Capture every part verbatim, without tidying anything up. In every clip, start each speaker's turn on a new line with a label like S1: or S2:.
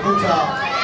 S1: पूछा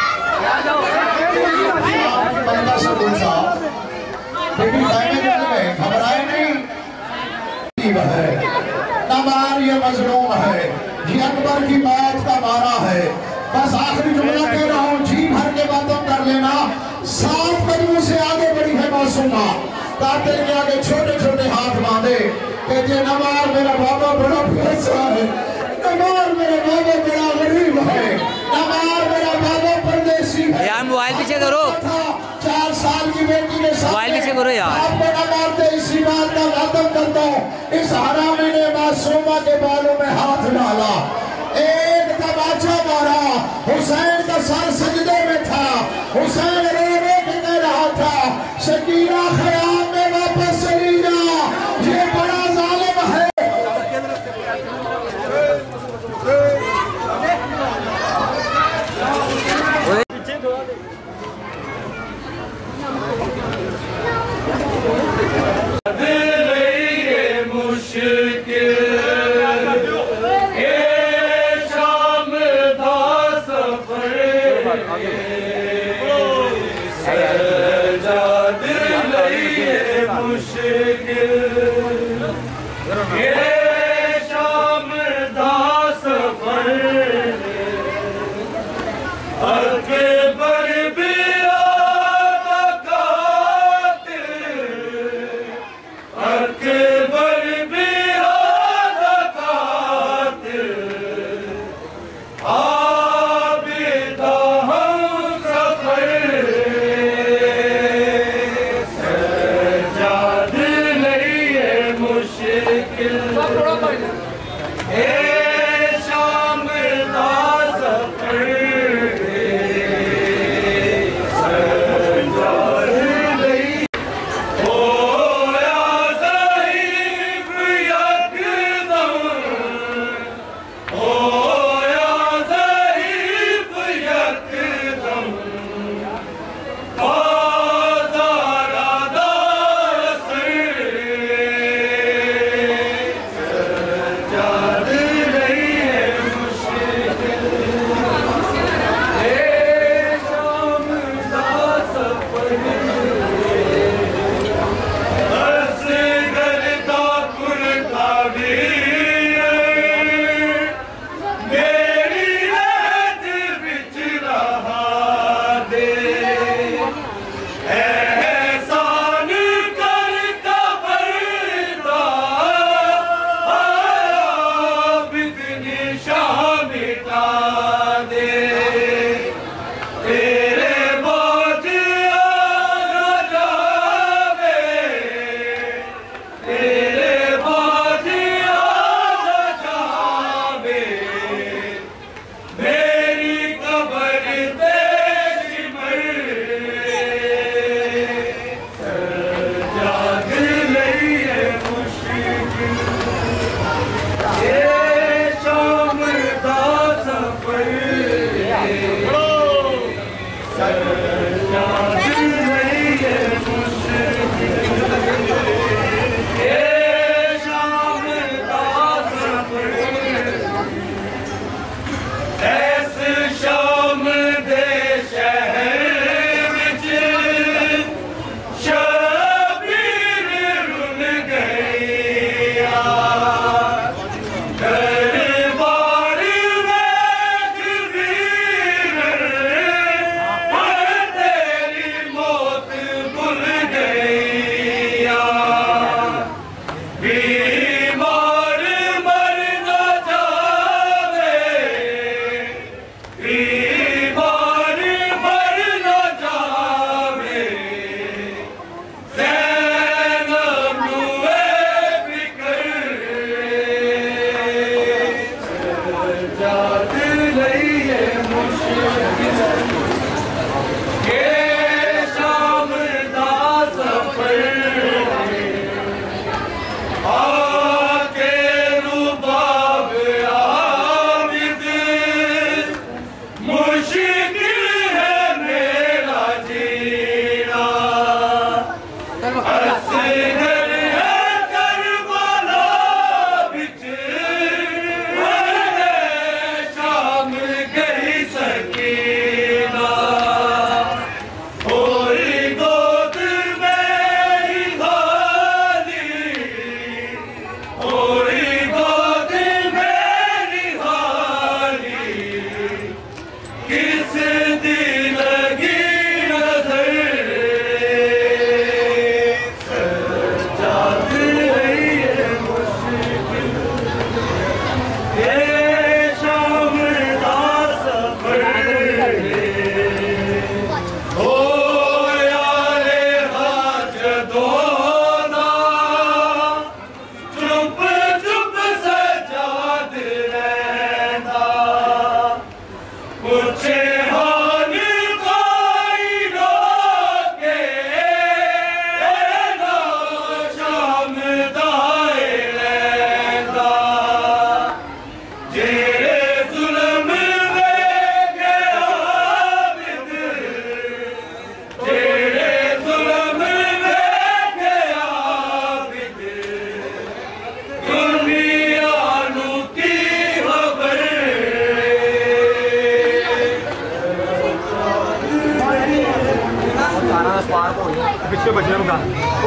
S1: महिला से पूछा बेटी घबराए नहीं है नमार ये मजलूम है ये अकबर की बात का मारा है। बस आखिरी जुमला कह रहा हूँ जी भर के बातों कर लेना। सात कदमों से आगे बढ़ी है मासूमा कातिल के आगे छोटे छोटे हाथ बांधे कहते नमार मेरा बाबा बड़ा पैसा है नमार मेरा बाबा बड़ा गरीब है नमार मेरा बाबा परदेसी है।
S2: यार मोबाइल पीछे करो
S1: चार साल की बेटी ने
S2: मोबाइल पीछे करो यार
S1: आपको न मारते इसी बात का वादम करता हूँ। इस हरामी ने मासूमा के बालों में हाथ डाला एक तमाचा मारा हुसैन का सर सजदे में था हुसैन रो रो के कह रहा था शकीना ख़याम में वापस चली जा ये बड़ा जालिम है।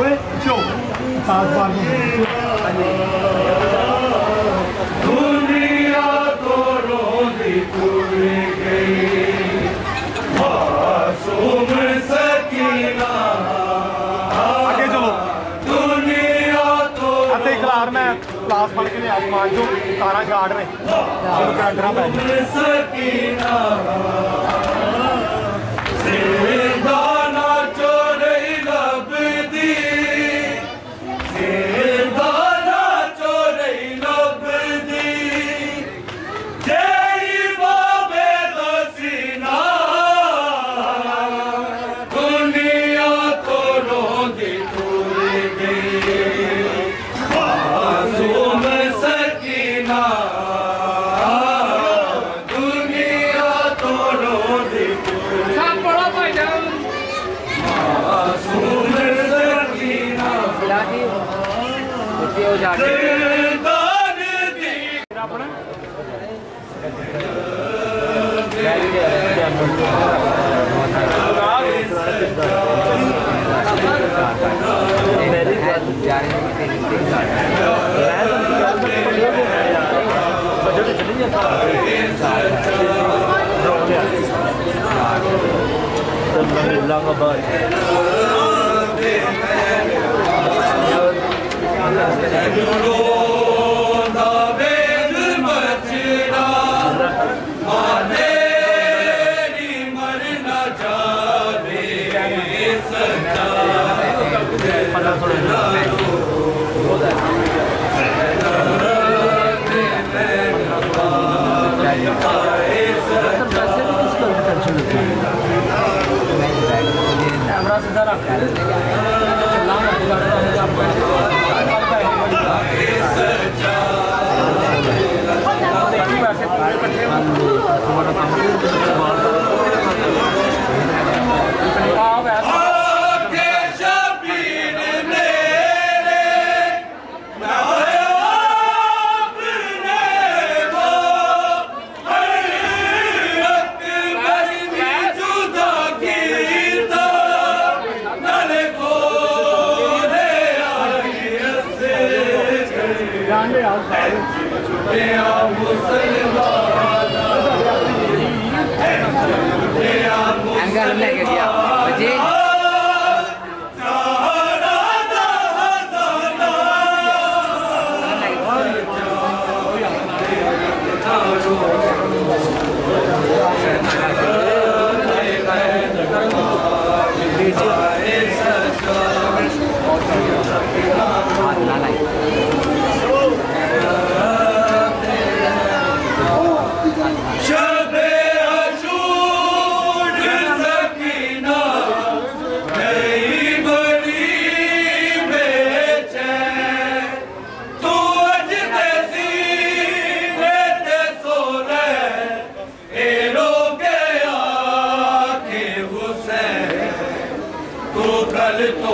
S3: ओए क्यों सात बार दुनिया तो रोंदी पूरी गई मासूम सकीना आगे चलो दुनिया तो अते इकरार में क्लास पढ़ के लिए आसमान जो तारा गाड़ रहे सकीना दाना चोरई लभदी दाना चोरई लभदी जेड़ी बाबे दसीना दुनिया तो रोंदी टूरी गई मासूम सकीना दुनिया तो रोंदी
S2: एंगल लेके दिया बजे तो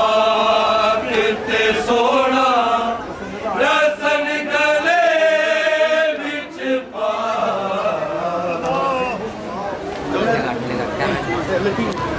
S2: हाथ सोना रसन गले बिच पा